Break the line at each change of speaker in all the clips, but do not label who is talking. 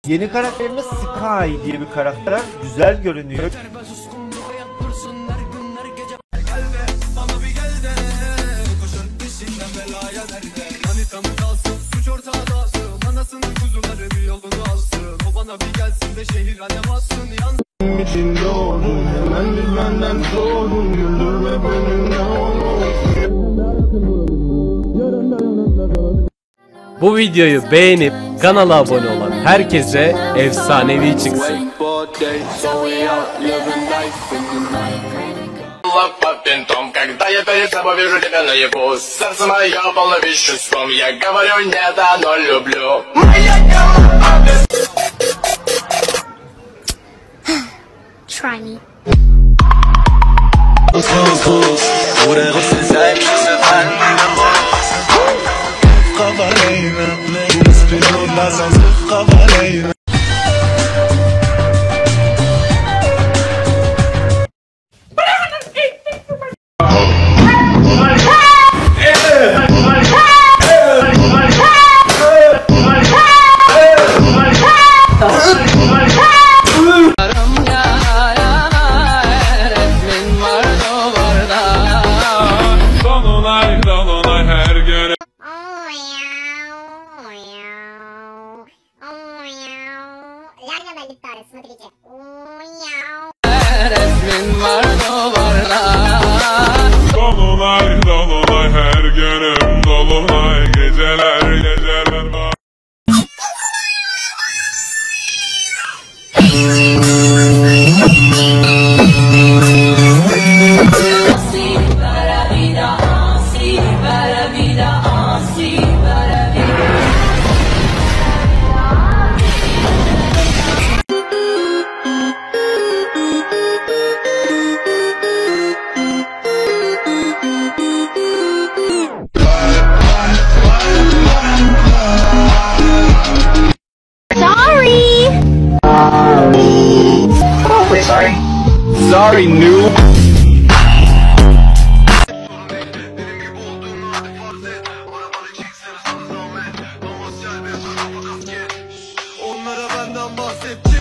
Yeni karakterimiz Sky diye bir karakter. Güzel görünüyor.
Bu videoyu beğenip kanala abone olan herkese efsanevi çıksın.
Когда я перед тобой вижу тебя наяву, сердце мое полно веществом, я говорю нет, но люблю.
Try me.
Dolunay dolunay her günüm dolunay geceler geceler var.
Sorry, noob. Onlara benden bahsettim.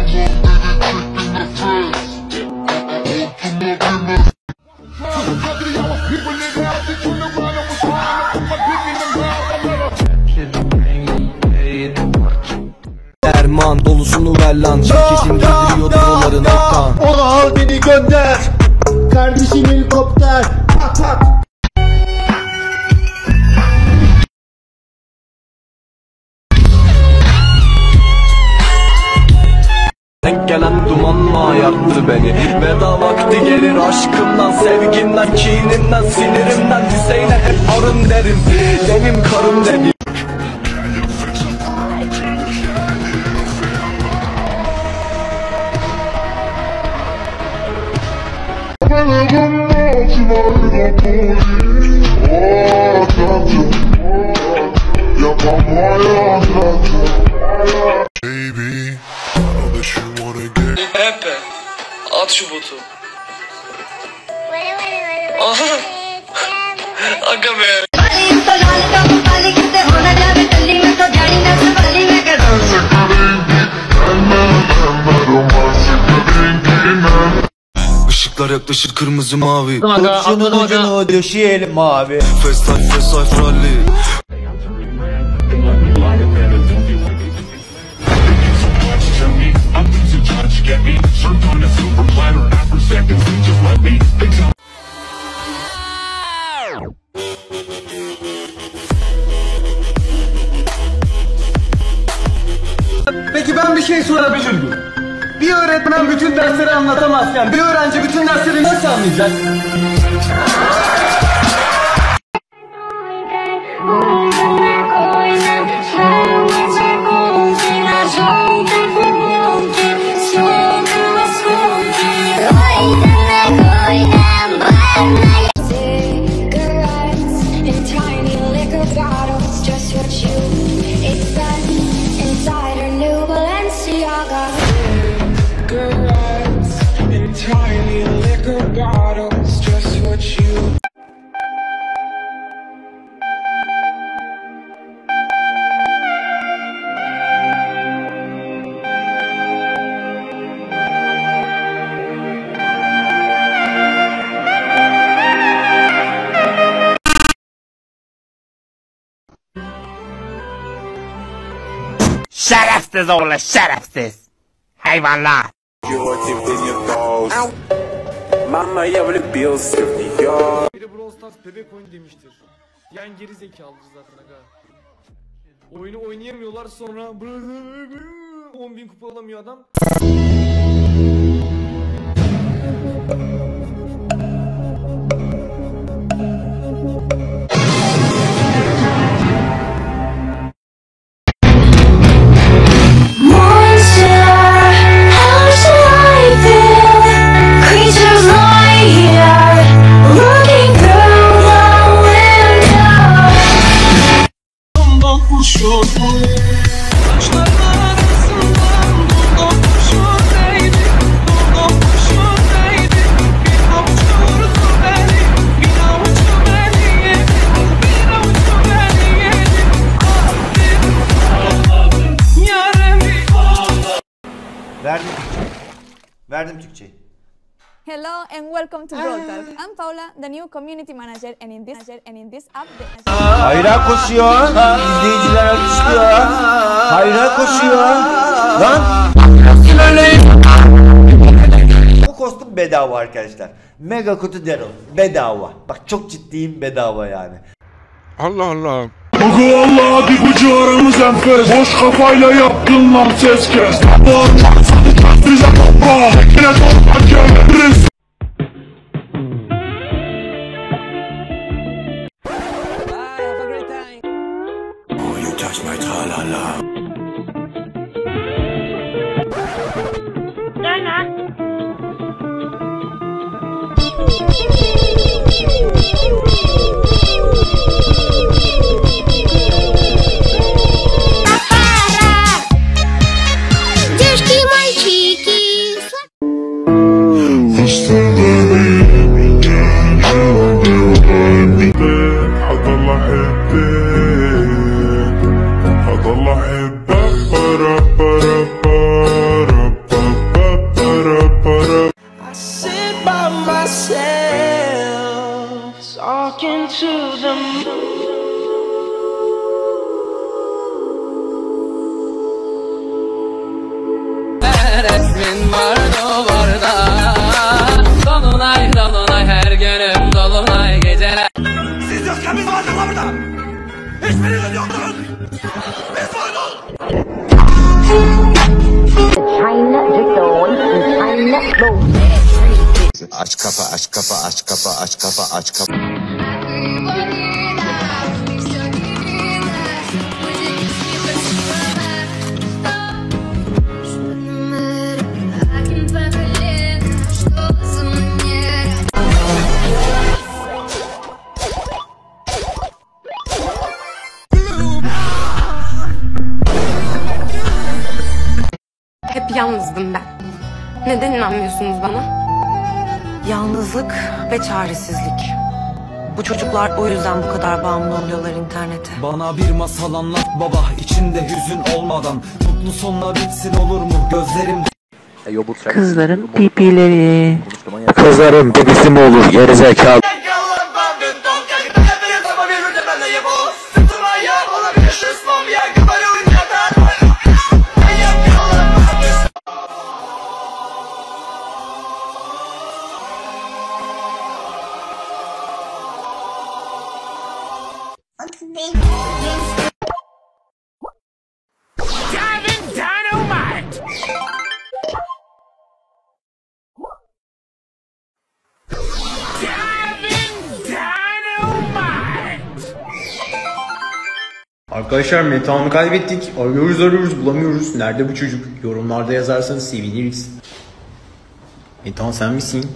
Derman dolusunu ver lan. Şirketin gönderiyor doların aktan.
Onu al beni gönder. Kardeşim helikopter. Pat pat.
Tek gelen dumanla yaktı beni. Veda vakti gelir aşkımdan, sevgimden, kininden, sinirimden. Hüseyin'e hep arın derim. Benim karım dedim.
Pepe, at şu botu. Aha. Aga be.
Işıklar yaklaşır kırmızı mavi.
Kurşunun ucunu döşeyelim mavi.
Fast life rally.
Peki ben bir şey sorabilir miyim? Bir öğretmen bütün dersleri anlatamazken bir öğrenci bütün dersleri nasıl anlayacak?
Şerefsiz oğlu şerefsiz. Hayvanlar.
Biri Brawl Stars bebek oyun demiştir. Yani geri zekalıdır zaten aga. Oyunu oynayamıyorlar sonra 10.000 kupa alamıyor adam.
Verdim Türkçeyi.
Hello and welcome to Brawl Talk. I'm Paula, the new community manager, and in this update.
Hayra koşuyor. İzleyiciler alkışlıyor. Hayra koşuyor. Lan. Bu kostüm bedava arkadaşlar. Mega kutu Daryl. Bedava. Bak çok ciddiyim, bedava yani.
Allah Allah.
Bugü vallahi bir bucu aramız enfes. Boş kafayla yaptın lan ses kes. Bize bak. Yine toprak geliriz. Oh, you touch my tra-la-la.
Talking to them.
Resmin var duvarda. Dolunay dolunay her günüm dolunay geceler.
Siz yokken biz vardık lan burada. Hiçbiriniz yoktunuz. Biz vardık.
Aç kapa, aç kapa, aç kapa, aç kapa, aç kapa.
Hep yalnızdım ben. Neden inanmıyorsunuz bana?
Yalnızlık ve çaresizlik. Bu çocuklar o yüzden bu kadar bağımlı oluyorlar internete.
Bana bir masal anlat baba, içinde hüzün olmadan. Mutlu sonla bitsin olur mu gözlerim?
Kızların pipileri.
Kızların pipisi mi olur gerizekalı?
Arkadaşlar Metehan'ı kaybettik. Arıyoruz bulamıyoruz. Nerede bu çocuk? Yorumlarda yazarsanız seviniriz. Metehan sen misin?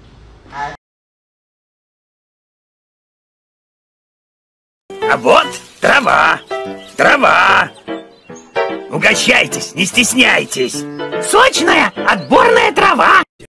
А вот трава, трава. Угощайтесь, не стесняйтесь. Сочная, отборная трава.